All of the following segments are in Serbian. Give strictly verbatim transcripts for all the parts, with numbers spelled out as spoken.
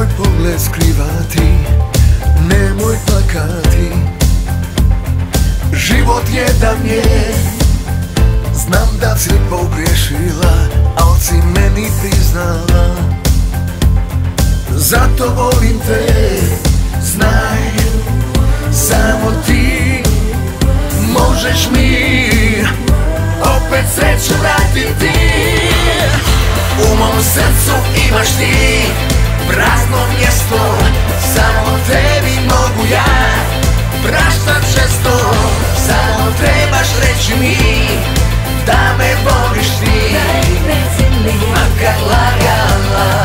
Nemoj pogled skrivati, nemoj plakati. Život jedan je, znam da si pogriješila, al si meni priznala. Zato volim te, znaj, samo ti možeš mi opet sreću vratiti. U mom srcu imaš ti prazno mjesto, samo tebi mogu ja praštat često. Samo trebaš reći mi da me voliš ti, makar lagala.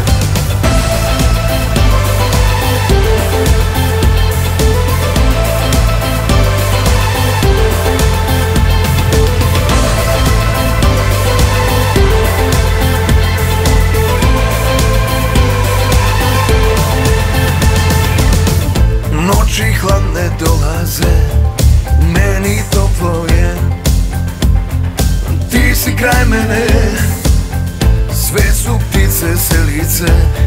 Noći hladne dolaze, meni toplo je. Ti si kraj mene, sve su ptice selice.